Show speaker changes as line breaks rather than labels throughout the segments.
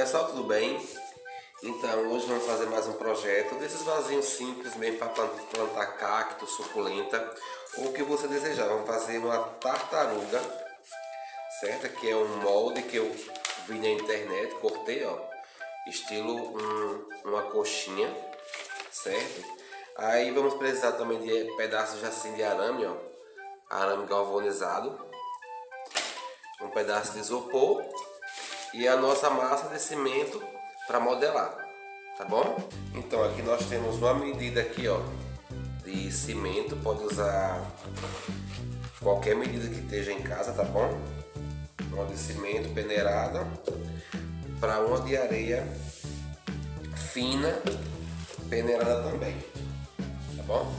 Pessoal, tudo bem? Então hoje vamos fazer mais um projeto desses vasinhos simples mesmo para plantar cacto, suculenta ou o que você desejar. Vamos fazer uma tartaruga, certo? Que é um molde que eu vi na internet, cortei, ó, estilo uma coxinha, certo? Aí vamos precisar também de pedaços assim de arame, ó, arame galvanizado, um pedaço de isopor e a nossa massa de cimento para modelar, tá bom? Então aqui nós temos uma medida aqui, ó, de cimento, pode usar qualquer medida que esteja em casa, tá bom? Uma de cimento peneirada para uma de areia fina peneirada também, tá bom?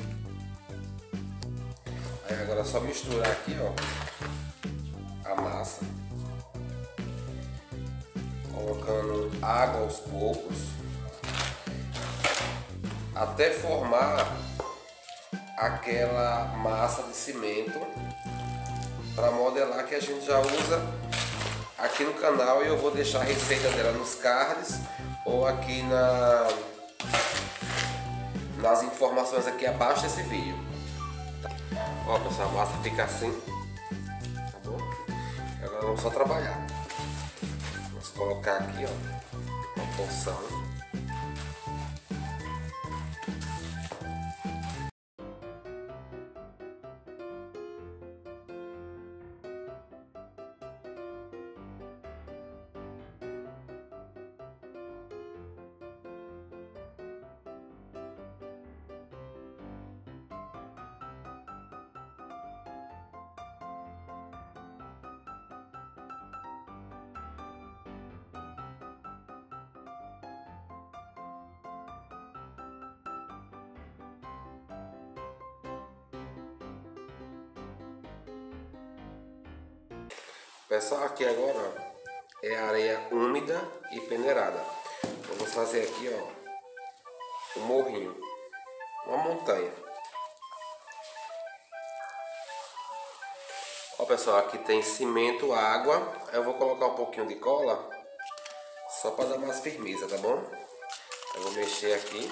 Aí agora é só misturar aqui, ó, a massa, colocando água aos poucos até formar aquela massa de cimento para modelar, que a gente já usa aqui no canal, e eu vou deixar a receita dela nos cards ou aqui nas informações aqui abaixo desse vídeo. Ó pessoal, a massa fica assim, tá bom? Agora vamos só trabalhar. Vamos colocar aqui, ó, uma porção. Pessoal, aqui agora, ó, é areia úmida e peneirada. Vamos fazer aqui, ó, um morrinho, uma montanha. Ó pessoal, aqui tem cimento, água. Eu vou colocar um pouquinho de cola só para dar mais firmeza, tá bom? Eu vou mexer aqui.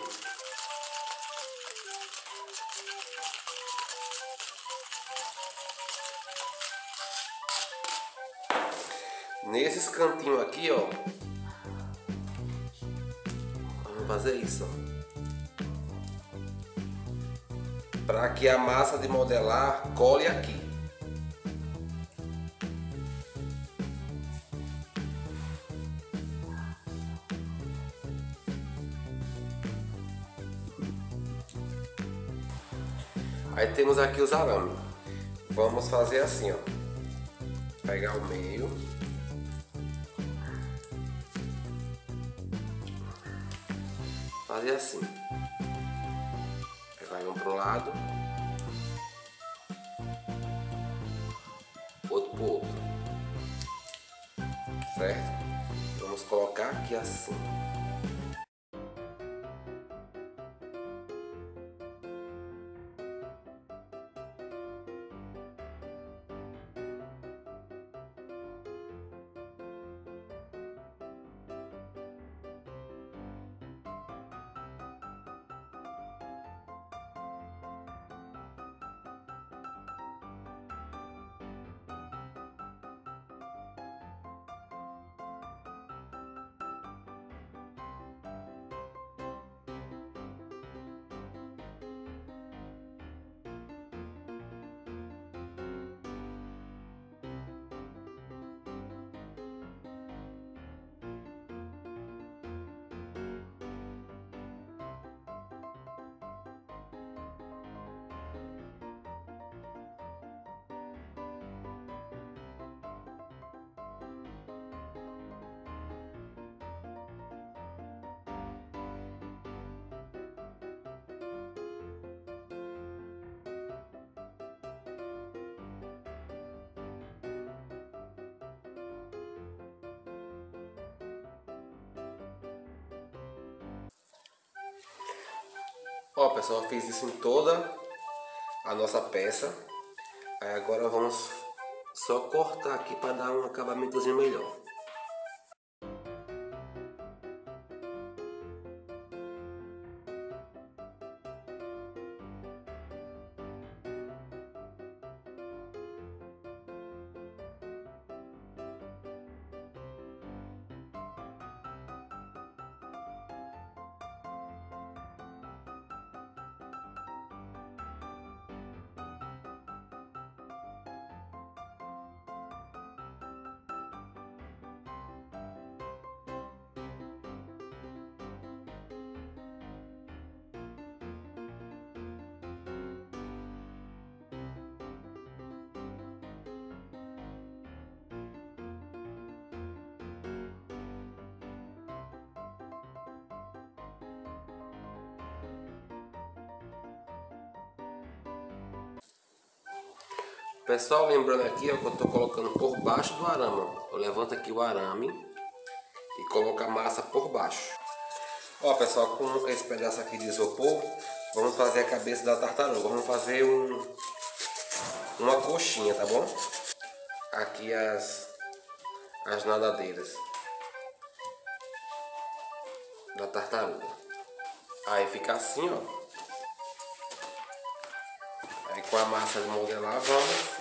Nesses cantinhos aqui, ó, vamos fazer isso, para que a massa de modelar cole aqui. Aí temos aqui os arames. Vamos fazer assim, ó, pegar o meio. Fazer assim, vai um pro lado, outro pro outro, certo? Vamos colocar aqui assim. Ó pessoal, eu fiz isso em toda a nossa peça. Aí agora vamos só cortar aqui para dar um acabamentozinho melhor. Pessoal, lembrando aqui, ó, que eu estou colocando por baixo do arame. Ó. Eu levanto aqui o arame e coloco a massa por baixo. Ó, pessoal, com esse pedaço aqui de isopor, vamos fazer a cabeça da tartaruga. Vamos fazer uma coxinha, tá bom? Aqui as nadadeiras da tartaruga. Aí fica assim, ó. Aí com a massa de modelar, vamos.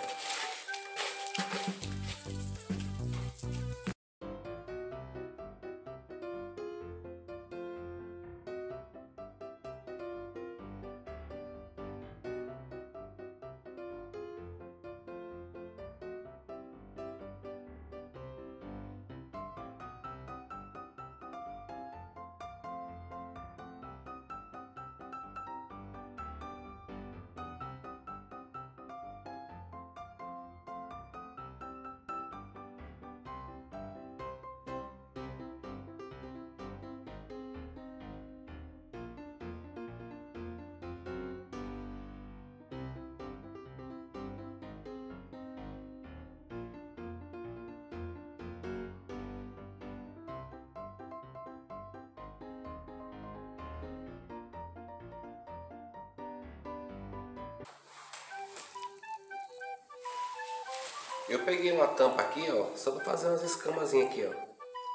Eu peguei uma tampa aqui, ó, só para fazer umas escamazinhas aqui, ó.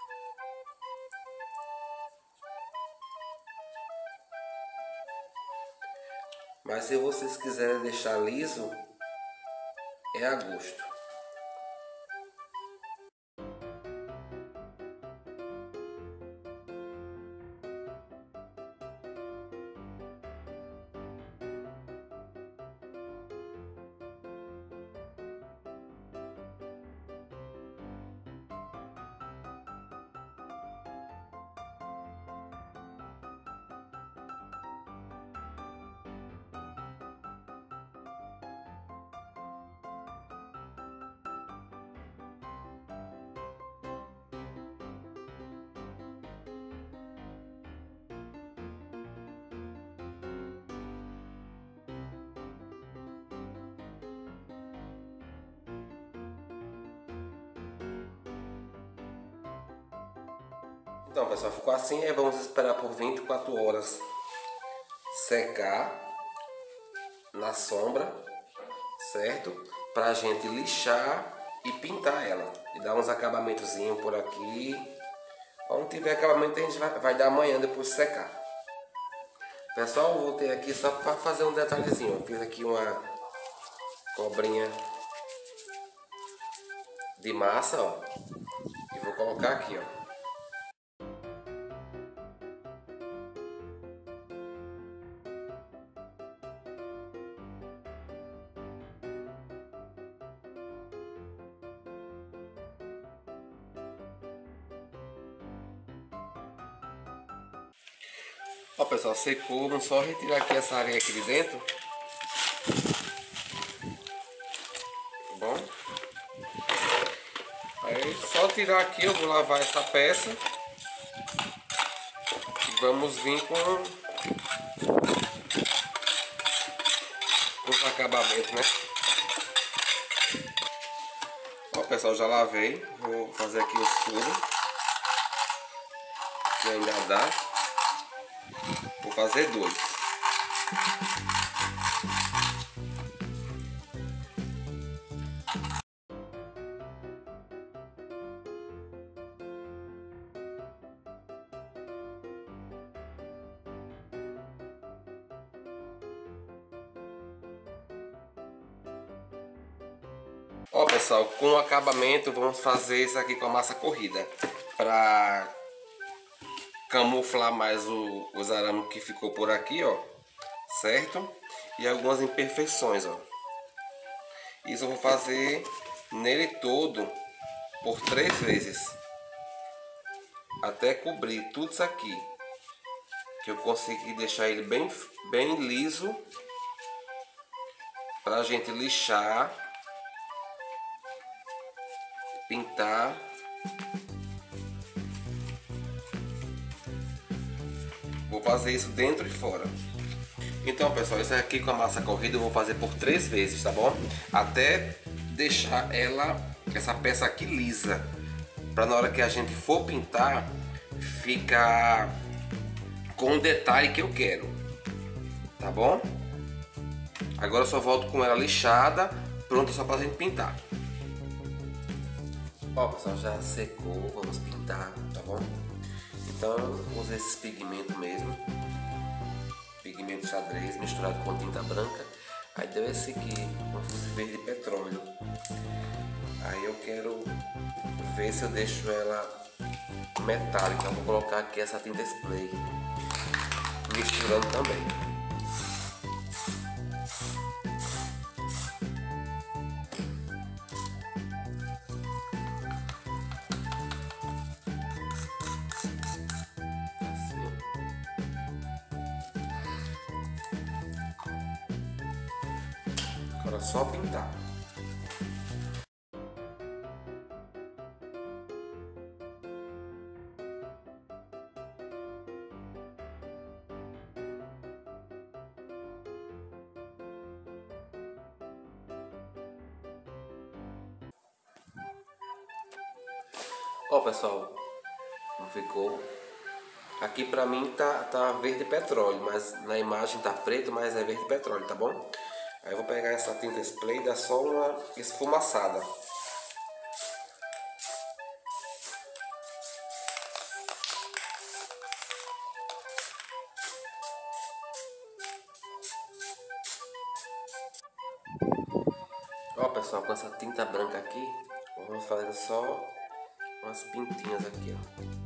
Mas se vocês quiserem deixar liso, é a gosto. Então, pessoal, ficou assim. Aí vamos esperar por 24 horas secar na sombra, certo? Pra gente lixar e pintar ela e dar uns acabamentozinhos por aqui. Onde tiver acabamento a gente vai dar amanhã depois de secar. Pessoal, eu voltei aqui só para fazer um detalhezinho. Eu fiz aqui uma cobrinha de massa, ó, e vou colocar aqui, ó. Ó, pessoal, secou, vamos só retirar aqui essa areia aqui de dentro. Tá bom? Aí só tirar aqui, eu vou lavar essa peça. E vamos vir com os acabamentos, né? Ó, pessoal, já lavei. Vou fazer aqui os furos. Que ainda dá. Vou fazer 2. Ó, pessoal, com o acabamento vamos fazer isso aqui com a massa corrida para camuflar mais os arames que ficou por aqui, ó, certo? E algumas imperfeições, ó. Isso eu vou fazer nele todo por 3 vezes, até cobrir tudo isso aqui, que eu consegui deixar ele bem liso, pra gente lixar, pintar. Vou fazer isso dentro e fora. Então, pessoal, isso aqui com a massa corrida eu vou fazer por 3 vezes, tá bom? Até deixar essa peça aqui lisa, para na hora que a gente for pintar ficar com o detalhe que eu quero, tá bom? Agora eu só volto com ela lixada, pronta só pra gente pintar. Ó, pessoal, já secou, vamos pintar, tá bom? Então eu usei esses pigmentos mesmo, pigmento xadrez misturado com tinta branca. Aí deu esse aqui, um fuso verde petróleo. Aí eu quero ver se eu deixo ela metálica. Eu vou colocar aqui essa tinta spray, misturando também. Agora é só pintar. Ó, pessoal, como ficou? Aqui pra mim tá verde petróleo, mas na imagem tá preto, mas é verde petróleo, tá bom? Aí eu vou pegar essa tinta spray e dar só uma esfumaçada. Ó, pessoal, com essa tinta branca aqui, vamos fazer só umas pintinhas aqui, ó.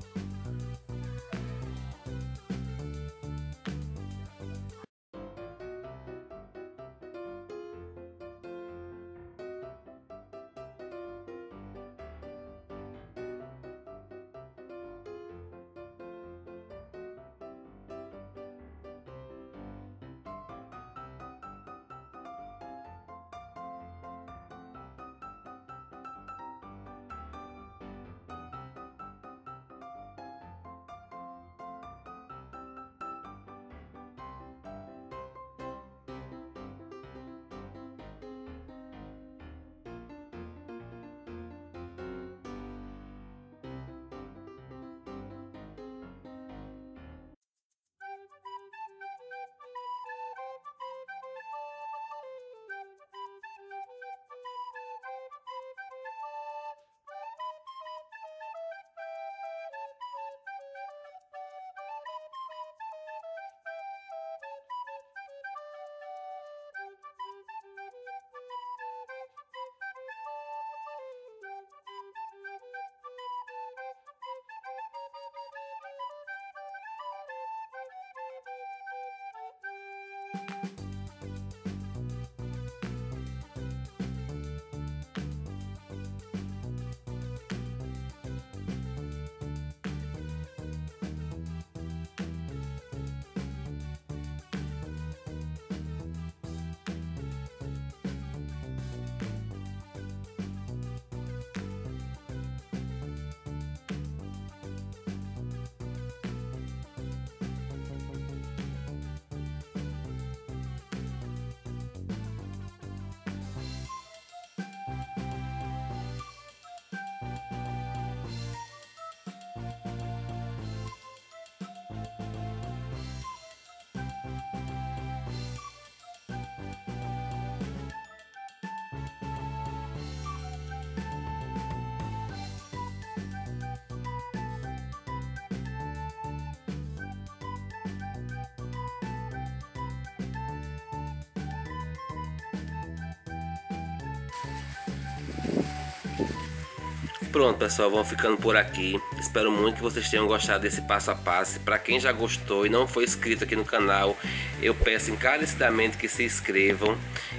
Pronto, pessoal, vamos ficando por aqui. Espero muito que vocês tenham gostado desse passo a passo. Para quem já gostou e não foi inscrito aqui no canal, eu peço encarecidamente que se inscrevam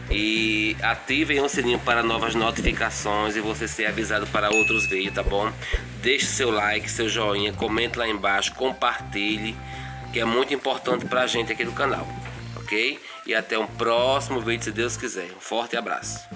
e ativem o sininho para novas notificações e você ser avisado para outros vídeos, tá bom? Deixe seu like, seu joinha, comente lá embaixo, compartilhe, que é muito importante para a gente aqui do canal, ok? E até um próximo vídeo, se Deus quiser. Um forte abraço.